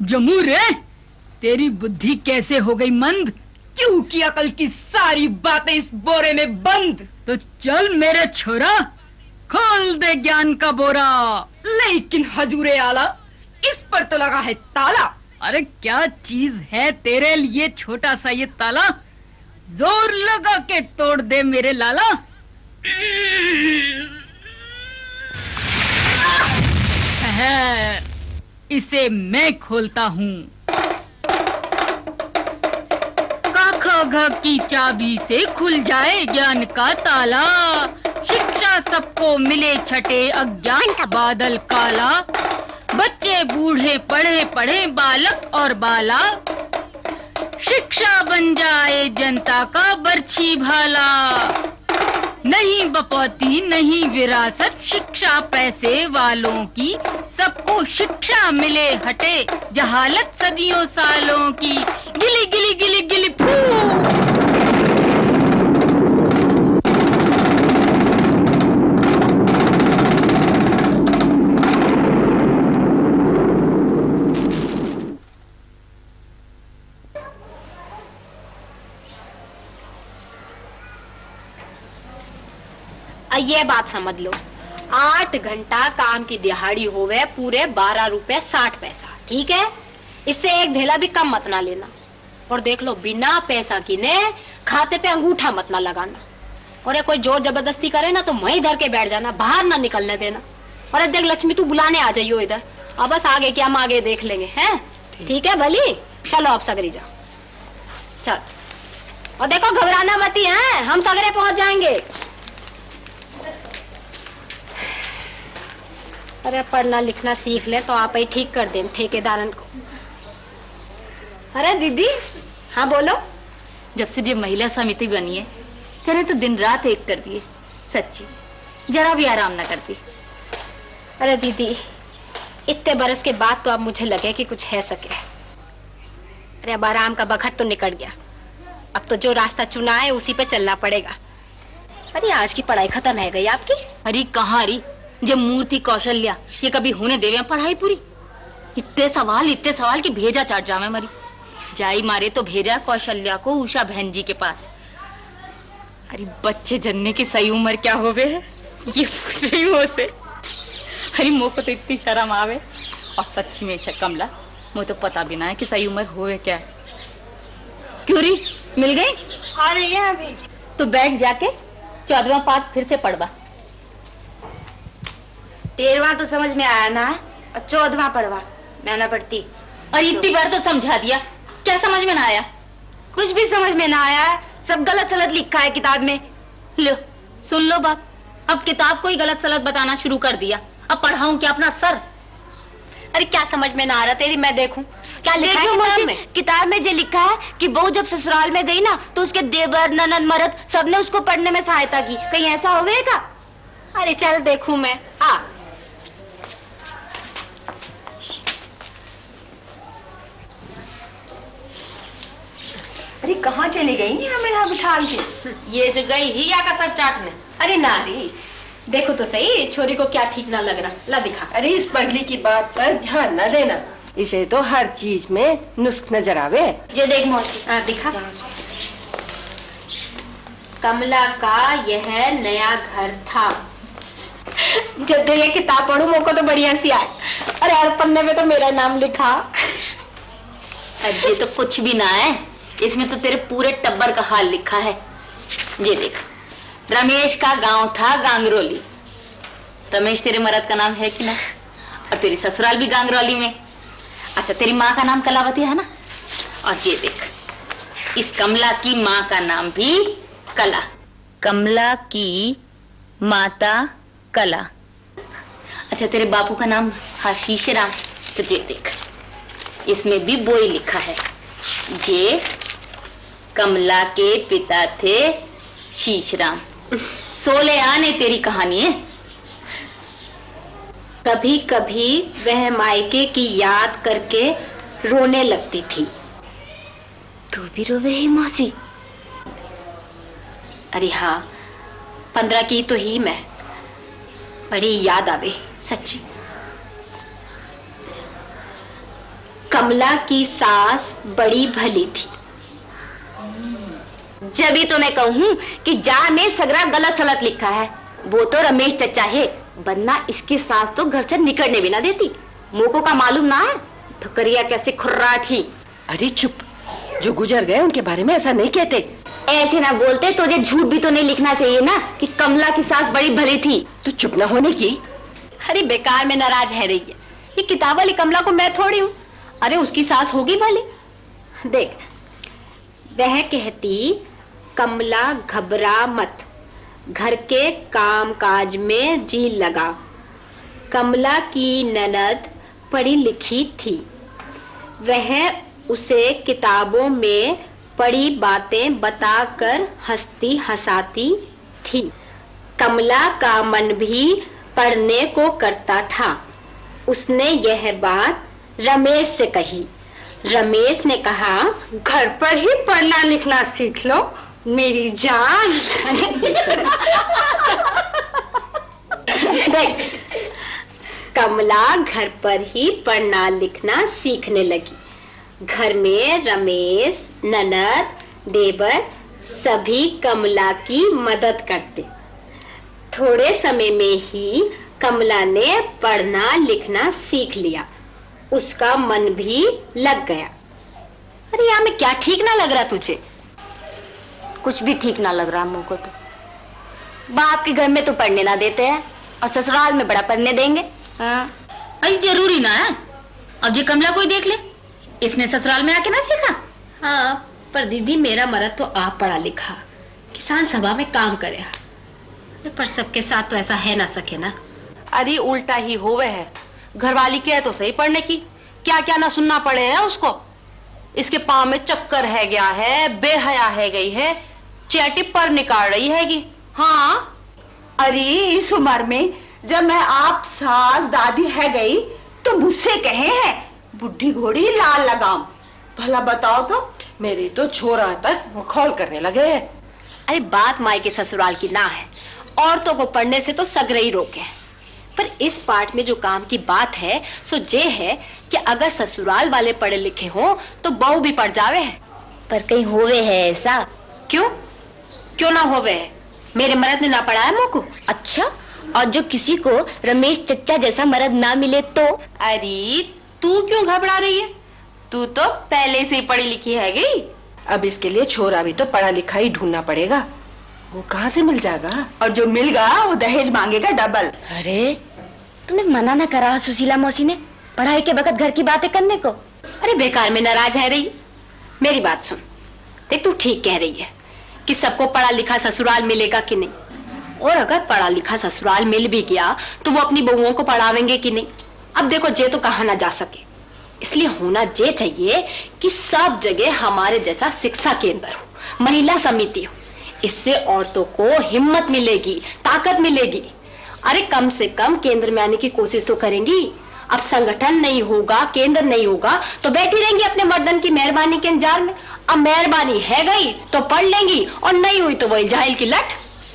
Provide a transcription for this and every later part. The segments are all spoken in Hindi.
जमू रे, तेरी बुद्धि कैसे हो गई मंद? क्यों की अकल की सारी बातें इस बोरे में बंद। तो चल मेरे छोरा, खोल दे ज्ञान का बोरा। लेकिन हजूरे आला, इस पर तो लगा है ताला। अरे क्या चीज है तेरे लिए छोटा सा ये ताला? जोर लगा के तोड़ दे मेरे लाला। इसे मैं खोलता हूँ। घ की चाबी से खुल जाए ज्ञान का ताला। शिक्षा सबको मिले छठे अज्ञान का बादल काला। बच्चे बूढ़े पढ़े पढ़े बालक और बाला। शिक्षा बन जाए जनता का बरछी भाला। नहीं बपौती नहीं विरासत शिक्षा पैसे वालों की। सबको शिक्षा मिले हटे जहालत सदियों सालों की। गिली गिली गिली गिली फू। ये बात समझ लो, 8 घंटा काम की दिहाड़ी होवे पूरे 12 रुपए 60 पैसा, ठीक है? इससे एक ढेला भी कम मत ना लेना। और देख लो, बिना पैसा किने खाते पे अंगूठा मत ना लगाना। और ये कोई जोर जबरदस्ती करे ना तो वहीं धर के बैठ जाना, बाहर ना निकलने देना। और देख लक्ष्मी, तू बुलाने आ जाइयो इधर। अब बस आगे क्या हम आगे देख लेंगे, हैं? ठीक है भली, चलो अब सगरी जाओ, चल। और देखो घबराना मत ही, हैं? हम सगरे पहुंच जाएंगे। अरे पढ़ना लिखना सीख ले तो आप ही ठीक कर दें ठेकेदारन को। अरे दीदी, हाँ बोलो। जब से ये महिला समिति बनी है, तेरे तो दिन रात एक कर दिए। सच्ची जरा भी आराम ना करती। अरे दीदी, इतने बरस के बाद तो अब मुझे लगे कि कुछ है सके। अरे अब आराम का बखत तो निकल गया। अब तो जो रास्ता चुना है उसी पे चलना पड़ेगा। अरे आज की पढ़ाई खत्म है गई आपकी? अरे कहाँ रही जब मूर्ति कौशल्या ये कभी होने देवे पढ़ाई पूरी। इतने सवाल कि भेजा चाट जावे मरी। जाई मारे तो भेजा कौशल्या को उषा बहन जी के पास। अरे बच्चे जन्ने की सही उम्र क्या होवे है ये पूछ रही हूँ उसे। अरे मोह को तो इतनी शर्म आवे। और सच्ची में कमला, मुझे तो पता भी ना है कि सही उम्र होवे क्या है। क्यों री मिल गई? आ रही है अभी। तो बैठ जाके 14वां पाठ फिर से पढ़वा। 13वां तो समझ में आया ना, 14वां पढ़वा मैं ना पढ़ती। और इतनी बार तो समझा दिया, क्या समझ में ना आया? कुछ भी समझ में ना आया, सब गलत सलत लिखा है किताब में। लो सुन लो बात, अब किताब को ही गलत सलत बताना शुरू कर दिया। अब पढ़ाऊं क्या अपना सर? अरे क्या समझ में ना आ रहा तेरी, मैं देखूं क्या लिखा है किताब में? किताब में जो लिखा है कि बहू जब ससुराल में गई ना तो उसके देवर ननद मर्द सबने उसको पढ़ने में सहायता की। कहीं ऐसा होवेगा? अरे चल देखूं मैं। आ अरे कहाँ चली गई हमें यहाँ बिठा के? ये जो गई ही या का सर चाटने। अरे नारी देखो तो सही, छोरी को क्या ठीक ना लग रहा, ला दिखा। अरे इस पगली की बात पर ध्यान न देना, इसे तो हर चीज में नुस्ख नजर आवे। ये देख मौसी, दिखा। कमला का यह नया घर था। जब ये किताब पढ़ू मोको तो बढ़िया सी आए। अरे हर पन्ने में तो मेरा नाम लिखा। ये तो कुछ भी ना है, इसमें तो तेरे पूरे टब्बर का हाल लिखा है। ये देख, रमेश का गांव था गांगरोली। रमेश तेरे मर्द का नाम है कि ना? और तेरी ससुराल भी गांगरोली में। अच्छा, तेरी माँ का नाम कलावती है ना? और ये देख, इस कमला की माँ का नाम भी कला। कमला की माता कला। अच्छा, तेरे बापू का नाम आशीष राम। तो ये देख, इसमें भी बोई लिखा है। ये कमला के पिता थे शीशराम। 16 आने तेरी कहानी है। कभी कभी वह मायके की याद करके रोने लगती थी। तू भी रोवे ही मौसी? अरे हाँ, 15 की तो ही मैं, बड़ी याद आवे सच्ची। कमला की सास बड़ी भली थी। जब ही तो मैं कहूँ कि जा में सगरा गलत सलत लिखा है। वो तो रमेश चचा है, वरना इसकी सास तो घर से निकलने भी ना देती। मोको का मालूम ना है ठुकरिया कैसे खुर्राठी। अरे चुप, जो गुजर गए उनके बारे में ऐसा नहीं कहते। ऐसे ना बोलते तुझे झूठ भी तो नहीं लिखना चाहिए ना कि कमला की सास बड़ी भली थी। तो चुप ना होने की। अरे बेकार में नाराज है रही है, ये किताब वाली कमला को मैं थोड़ी हूँ। अरे उसकी सास होगी भली। देख, वह कहती कमला घबरा मत, घर के काम काज में जी लगा। कमला की ननद पढ़ी लिखी थी, वह उसे किताबों में पढ़ी बातें बताकर हंसती हंसाती थी। कमला का मन भी पढ़ने को करता था। उसने यह बात रमेश से कही। रमेश ने कहा, घर पर ही पढ़ना लिखना सीख लो मेरी जान। देख, कमला घर पर ही पढ़ना लिखना सीखने लगी। घर में रमेश, ननद, देवर सभी कमला की मदद करते। थोड़े समय में ही कमला ने पढ़ना लिखना सीख लिया। उसका मन भी लग गया। अरे यहाँ में क्या ठीक ना लग रहा तुझे? कुछ भी ठीक ना लग रहा मुझको तो। बाप के घर में तो पढ़ने ना देते हैं और ससुराल में बड़ा पढ़ने देंगे। हाँ, ऐसी जरूरी ना है। अब जी कमला कोई देख ले, इसने ससुराल में आके ना सीखा। हाँ, पर दीदी मेरा मर्द तो आप पढ़ा लिखा, किसान सभा में काम करे। पर सबके साथ तो ऐसा है ना सके ना। अरे उल्टा ही होवे है, घरवाली के है तो सही पढ़ने की, क्या क्या ना सुनना पड़े है उसको। इसके पाँव में चक्कर है गया है, बेहया है गई है, चैटी पर निकाल रही हैगी। हाँ, अरे इस उम्र में जब मैं आप सास दादी है गई तो मुझसे कहे हैं बुढ़ी घोड़ी लाल लगाम। भला बताओ तो। मेरे तो छोरा तक मखौल करने लगे हैं। अरे बात माई के ससुराल की ना है, औरतों को पढ़ने से तो सगरे ही रोके। पर इस पार्ट में जो काम की बात है सो ये है कि अगर ससुराल वाले पढ़े लिखे हों तो बहू भी पढ़ जावे है। पर कहीं होवे है ऐसा? क्यों क्यों ना होवे है? मेरे मर्द ने ना पढ़ाया मोको। अच्छा, और जो किसी को रमेश चचा जैसा मर्द ना मिले तो? अरे तू क्यों घबरा रही है? तू तो पहले से ही पढ़ी लिखी है गई। अब इसके लिए छोरा भी तो पढ़ा लिखा ही ढूंढना पड़ेगा। वो कहाँ से मिल जाएगा? और जो मिल गया वो दहेज मांगेगा डबल। अरे तुम्हें मना ना करा सुशीला मौसी ने पढ़ाई के वक्त घर की बातें करने को? अरे बेकार में नाराज है रही। मेरी बात सुन, देख तू ठीक कह रही है कि सबको पढ़ा लिखा ससुराल मिलेगा कि नहीं, और अगर पढ़ा लिखा ससुराल मिल भी गया तो वो अपनी बहुओं को पढ़ावेंगे कि नहीं। अब देखो जे तो कहा ना जा सके, इसलिए होना जे चाहिए कि सब जगह हमारे जैसा शिक्षा केंद्र हो, महिला समिति हो। इससे औरतों को हिम्मत मिलेगी, ताकत मिलेगी। अरे कम से कम केंद्र में आने की कोशिश तो करेंगी। अब संगठन नहीं होगा, केंद्र नहीं होगा तो बैठी रहेंगी अपने मर्दन की मेहरबानी के इंतजार में। अब मेहरबानी है गई तो पढ़ लेंगी और नहीं हुई तो वही जाहिल की लट।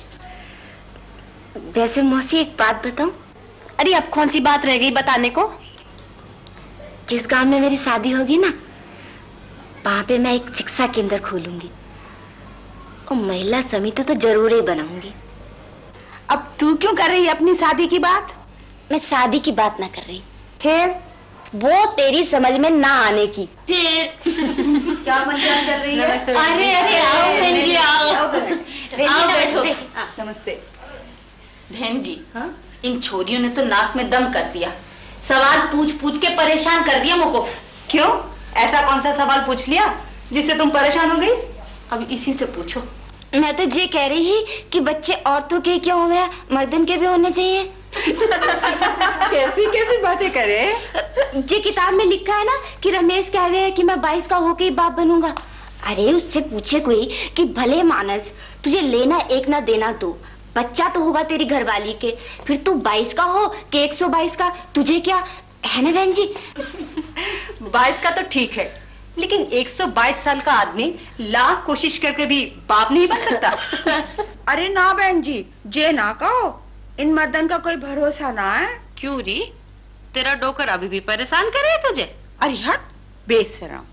वैसे मौसी एक बात बताऊं? अरे अब कौन सी बात रह गई बताने को? जिस गांव में मेरी शादी होगी ना, वहां पे मैं एक शिक्षा केंद्र खोलूंगी और महिला समिति तो जरूर ही बनाऊंगी। अब तू क्यों कर रही है अपनी शादी की बात? मैं शादी की बात ना कर रही, फिर वो तेरी समझ में ना आने की। फिर क्या मंत्रा चल रही है? अरे अरे आओ बहन जी, आओ आओ बैठो। नमस्ते। बहन जी, इन छोरियों ने तो नाक में दम कर दिया। सवाल पूछ पूछ के परेशान कर दिया मुझको। क्यों, ऐसा कौन सा सवाल पूछ लिया जिससे तुम परेशान हो गई? अब इसी से पूछो। मैं तो ये कह रही ही कि बच्चे औरतों के क्यों हुए, मर्दन के भी होने चाहिए। कैसी कैसी बातें करे? ये किताब में लिखा है ना कि रमेश कह रहे हैं कि मैं 22 का होके ही बाप बनूंगा। अरे उससे पूछे कोई कि भले मानस तुझे लेना एक ना देना दो, बच्चा तो होगा तेरी घरवाली के, फिर तू 22 का हो कि 122 का, तुझे क्या है ना बहन जी? 22 का तो ठीक है, लेकिन 122 साल का आदमी लाख कोशिश करके भी बाप नहीं बन सकता। अरे ना बहन जी, जे ना कहो, इन मर्दन का कोई भरोसा ना है। क्यों री, तेरा डोकर अभी भी परेशान करे तुझे? अरे हट, बेशरम।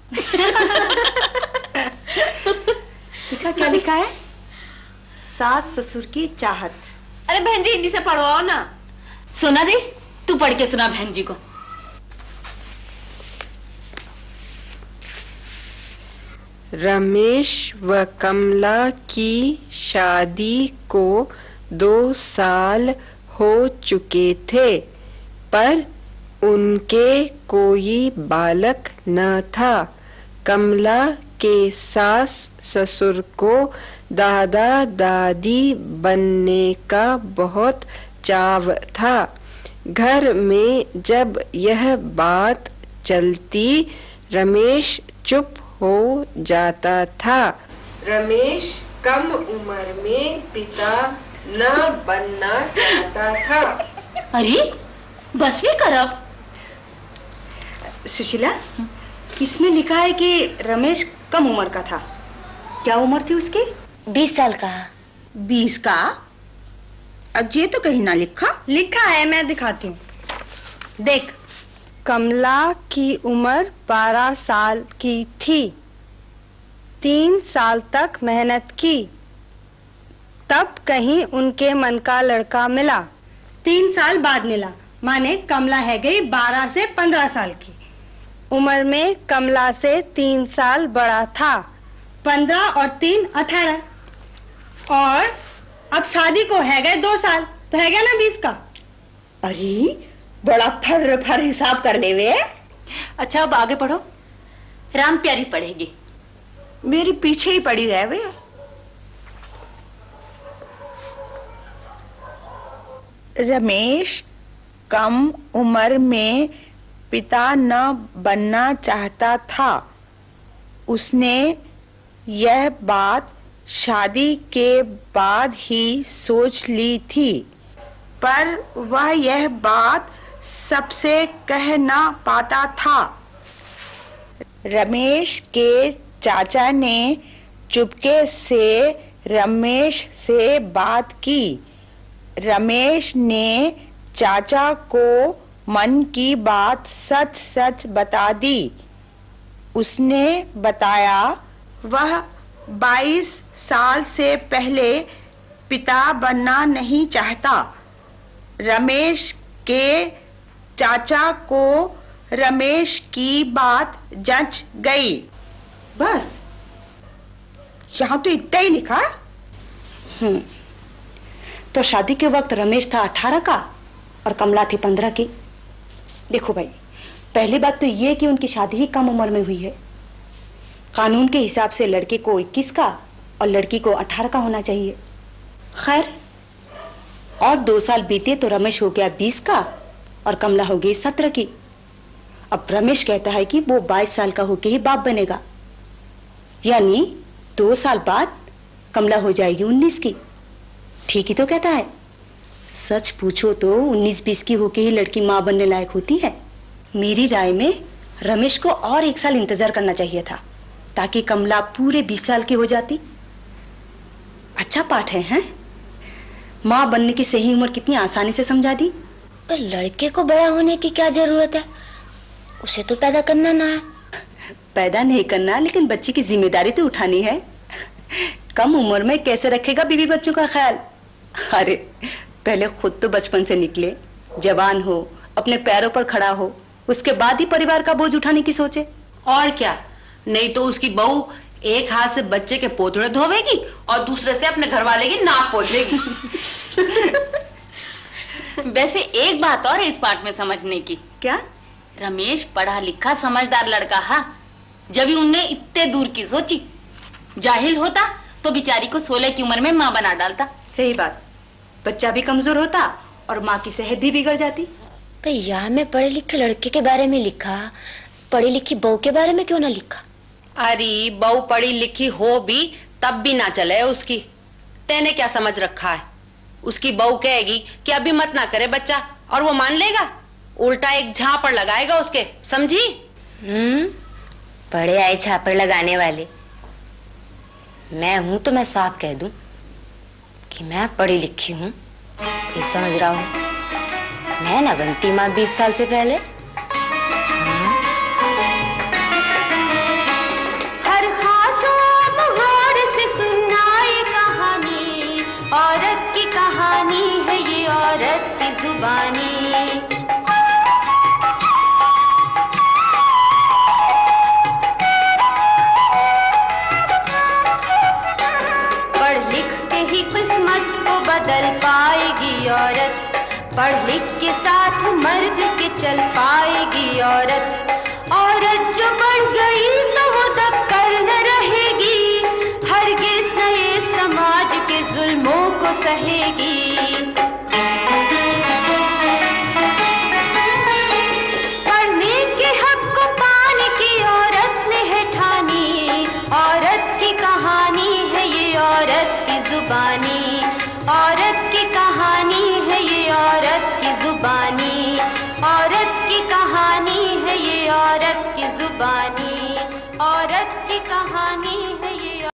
देखा क्या लिखा है? सास ससुर की चाहत। अरे बहन जी हिंदी से पढ़वाओ ना। सुना दी, तू पढ़ के सुना बहन जी को। रमेश व कमला की शादी को 2 साल हो चुके थे, पर उनके कोई बालक न था। कमला के सास ससुर को दादा दादी बनने का बहुत चाव था। घर में जब यह बात चलती रमेश चुप हो जाता था। रमेश कम उम्र में पिता न बनना चाहता था। अरे बस भी कर अब। सुशीला, इसमें लिखा है कि रमेश कम उम्र का था। क्या उम्र थी उसकी? 20 साल का। 20 का? अब ये तो कहीं ना लिखा। लिखा है, मैं दिखाती हूँ। देख, कमला की उम्र 12 साल की थी। 3 साल तक मेहनत की, तब कहीं उनके मन का लड़का मिला। 3 साल बाद मिला, माने कमला है गई 12 से 15 साल की। उम्र में कमला से 3 साल बड़ा था। 15 और 3 18। और अब शादी को है गए 2 साल, तो है गया ना 20 का। अरे बड़ा फर फर हिसाब कर ले वे। अच्छा अब आगे पढ़ो। राम प्यारी पढ़ेगी। मेरे पीछे ही पड़ी रहे वे। रमेश कम उम्र में पिता न बनना चाहता था। उसने यह बात शादी के बाद ही सोच ली थी, पर वह यह बात सबसे कह ना पाता था। रमेश के चाचा ने चुपके से रमेश से बात की। रमेश ने चाचा को मन की बात सच सच बता दी। उसने बताया वह 22 साल से पहले पिता बनना नहीं चाहता। रमेश के चाचा को रमेश की बात जच गई। बस यहाँ तो इतना ही लिखा। तो शादी के वक्त रमेश था 18 का और कमला थी 15 की। देखो भाई, पहली बात तो ये कि उनकी शादी ही कम उम्र में हुई है। कानून के हिसाब से लड़के को 21 का और लड़की को 18 का होना चाहिए। खैर, और 2 साल बीते तो रमेश हो गया 20 का और कमला हो गई 17 की। अब रमेश कहता है कि वो 22 साल का होके ही बाप बनेगा, यानी 2 साल बाद कमला हो जाएगी 19 की। ठीक ही तो कहता है। सच पूछो तो 19-20 की होके ही लड़की माँ बनने लायक होती है। मेरी राय में रमेश को और 1 साल इंतजार करना चाहिए था, ताकि कमला पूरे 20 साल की हो जाती। अच्छा पाठ है, हैं? माँ बनने की सही उम्र कितनी आसानी से समझा दी। पर लड़के को बड़ा होने की क्या जरूरत है? उसे तो पैदा करना ना है। पैदा नहीं करना, लेकिन बच्चे की जिम्मेदारी तो उठानी है। कम उम्र में कैसे रखेगा बीवी बच्चों का ख्याल? अरे पहले खुद तो बचपन से निकले, जवान हो, अपने पैरों पर खड़ा हो, उसके बाद ही परिवार का बोझ उठाने की सोचे। और क्या, नहीं तो उसकी बहू एक हाथ से बच्चे के पोतड़े धोवेगी और दूसरे से अपने घर वाले की नाक पोंछेगी। वैसे एक बात और है इस पाठ में समझने की। क्या? रमेश पढ़ा लिखा समझदार लड़का है, जब ही उनने इतने दूर की सोची। जाहिल होता तो बिचारी को 16 की उम्र में माँ बना डालता। सही बात, बच्चा भी कमजोर होता और माँ की सेहत भी बिगड़ जाती। पर यहाँ में पढ़े लिखे लड़के के बारे में लिखा, पढ़ी लिखी बहू के बारे में क्यों ना लिखा? अरे बहू पढ़ी लिखी हो भी तब भी ना चले उसकी। तेने क्या समझ रखा है? उसकी बहू कहेगी कि अभी मत ना करे बच्चा, और वो मान लेगा? उल्टा एक झापड़ लगाएगा उसके, समझी? पढ़े आए झापड़ लगाने वाले मैं हूं तो मैं साफ कह दूं कि मैं पढ़ी लिखी हूं। ये समझ रहा हूं मैं ना बनती माँ 20 साल से पहले। की जुबानी। पढ़ लिख के ही किस्मत को बदल पाएगी औरत, पढ़ लिख के साथ मर्द के चल पाएगी औरत। औरत जो बढ़ गई तो वो दब कर न रहेगी, हरगिज़ न ये समाज के जुल्मों को सहेगी। पढ़ने के हक को पाने की औरत ने है ठानी, औरत की कहानी है ये औरत की जुबानी, औरत की कहानी है ये औरत की जुबानी, औरत की कहानी है ये औरत की जुबानी, औरत की कहानी है ये